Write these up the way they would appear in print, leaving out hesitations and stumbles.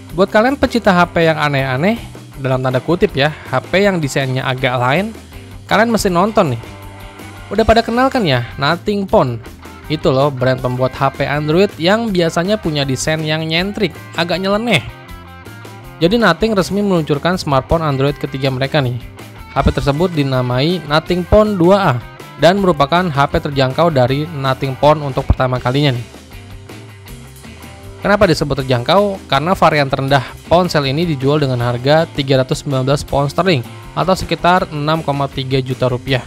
Buat kalian pecinta HP yang aneh-aneh, dalam tanda kutip ya, HP yang desainnya agak lain, kalian mesti nonton nih. Udah pada kenal kan ya, Nothing Phone? Itu loh brand pembuat HP Android yang biasanya punya desain yang nyentrik, agak nyeleneh. Jadi Nothing resmi meluncurkan smartphone Android ketiga mereka nih. HP tersebut dinamai Nothing Phone 2A dan merupakan HP terjangkau dari Nothing Phone untuk pertama kalinya nih. Kenapa disebut terjangkau? Karena varian terendah ponsel ini dijual dengan harga 319 pound sterling atau sekitar 6,3 juta rupiah.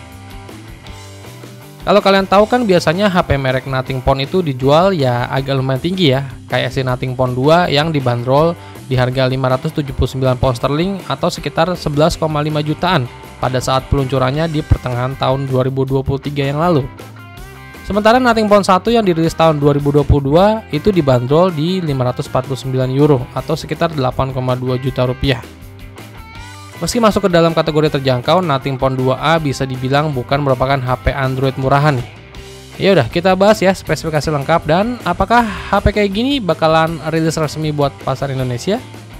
Kalau kalian tahu kan biasanya HP merek Nothing Phone itu dijual ya agak lumayan tinggi ya, kayak si Nothing Phone 2 yang dibanderol di harga 579 pound sterling atau sekitar 11,5 jutaan pada saat peluncurannya di pertengahan tahun 2023 yang lalu. Sementara Nothing Phone 1 yang dirilis tahun 2022 itu dibanderol di 549 euro atau sekitar 8,2 juta rupiah. Meski masuk ke dalam kategori terjangkau, Nothing Phone 2A bisa dibilang bukan merupakan HP Android murahan nih. Ya udah, kita bahas ya spesifikasi lengkap dan apakah HP kayak gini bakalan rilis resmi buat pasar Indonesia?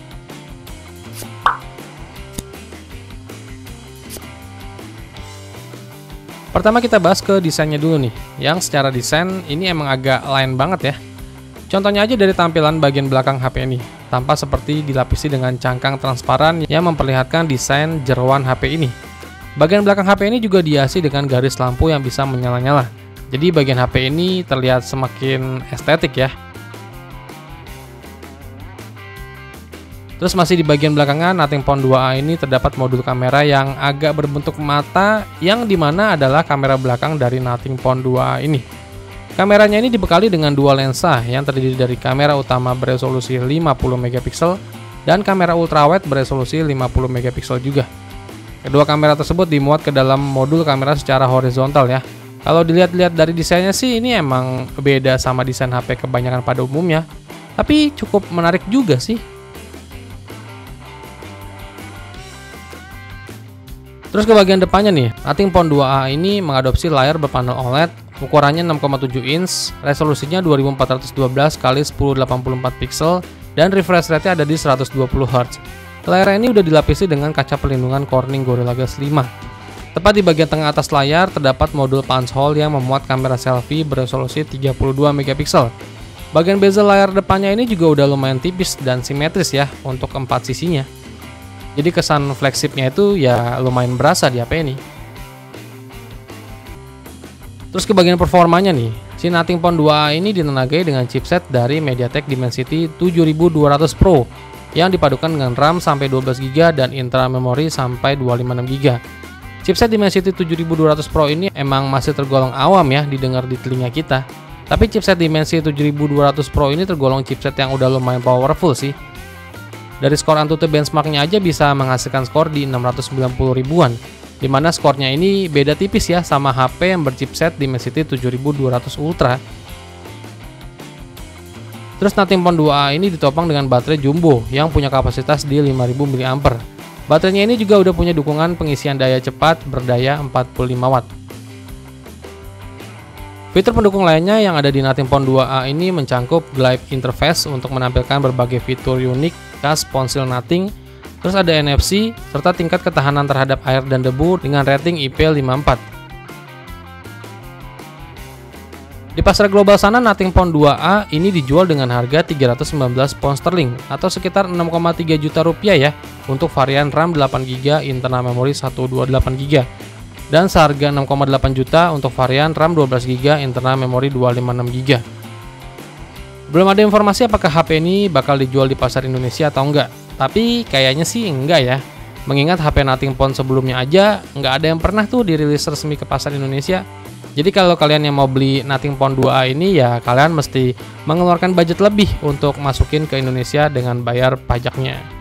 Pertama kita bahas ke desainnya dulu nih, yang secara desain ini emang agak lain banget ya. Contohnya aja dari tampilan bagian belakang HP ini, tampak seperti dilapisi dengan cangkang transparan yang memperlihatkan desain jeroan HP ini. Bagian belakang HP ini juga dihiasi dengan garis lampu yang bisa menyala-nyala. Jadi bagian HP ini terlihat semakin estetik ya. Terus masih di bagian belakangnya Nothing Phone 2A ini terdapat modul kamera yang agak berbentuk mata yang dimana adalah kamera belakang dari Nothing Phone 2A ini. Kameranya ini dibekali dengan dua lensa yang terdiri dari kamera utama beresolusi 50 megapiksel dan kamera ultrawide beresolusi 50 megapiksel juga. Kedua kamera tersebut dimuat ke dalam modul kamera secara horizontal ya. Kalau dilihat-lihat dari desainnya sih ini emang beda sama desain HP kebanyakan pada umumnya, tapi cukup menarik juga sih. Terus ke bagian depannya nih, Nothing Phone 2A ini mengadopsi layar berpanel OLED, ukurannya 6,7 inch, resolusinya 2412 x 1084 pixel, dan refresh rate-nya ada di 120 Hz. Layar ini udah dilapisi dengan kaca pelindungan Corning Gorilla Glass 5. Tepat di bagian tengah atas layar terdapat modul punch hole yang memuat kamera selfie beresolusi 32 megapiksel. Bagian bezel layar depannya ini juga udah lumayan tipis dan simetris ya untuk keempat sisinya. Jadi kesan flagshipnya itu ya lumayan berasa di HP ini. Terus ke bagian performanya nih, si Nothing Phone 2A ini ditenagai dengan chipset dari MediaTek Dimensity 7200 Pro yang dipadukan dengan RAM sampai 12GB dan internal memori sampai 256GB. Chipset Dimensity 7200 Pro ini emang masih tergolong awam ya didengar di telinga kita. Tapi chipset Dimensity 7200 Pro ini tergolong chipset yang udah lumayan powerful sih. Dari skor Antutu benchmarknya aja bisa menghasilkan skor di 690 ribuan, dimana skornya ini beda tipis ya sama HP yang berchipset Dimensity 7200 Ultra. Terus Nothing Phone 2A ini ditopang dengan baterai jumbo yang punya kapasitas di 5000 mAh. Baterainya ini juga udah punya dukungan pengisian daya cepat berdaya 45 Watt. Fitur pendukung lainnya yang ada di Nothing Phone 2A ini mencangkup Glide Interface untuk menampilkan berbagai fitur unik khas ponsel Nothing. Terus ada NFC serta tingkat ketahanan terhadap air dan debu dengan rating IP54. Di pasar global sana Nothing Phone 2A ini dijual dengan harga 319 pound sterling atau sekitar 6,3 juta rupiah ya untuk varian RAM 8GB, internal memori 128GB. Dan seharga 6,8 juta untuk varian RAM 12GB, internal memori 256GB. Belum ada informasi apakah HP ini bakal dijual di pasar Indonesia atau enggak. Tapi kayaknya sih enggak ya. Mengingat HP Nothing Phone sebelumnya aja enggak ada yang pernah tuh dirilis resmi ke pasar Indonesia. Jadi kalau kalian yang mau beli Nothing Phone 2A ini ya kalian mesti mengeluarkan budget lebih untuk masukin ke Indonesia dengan bayar pajaknya.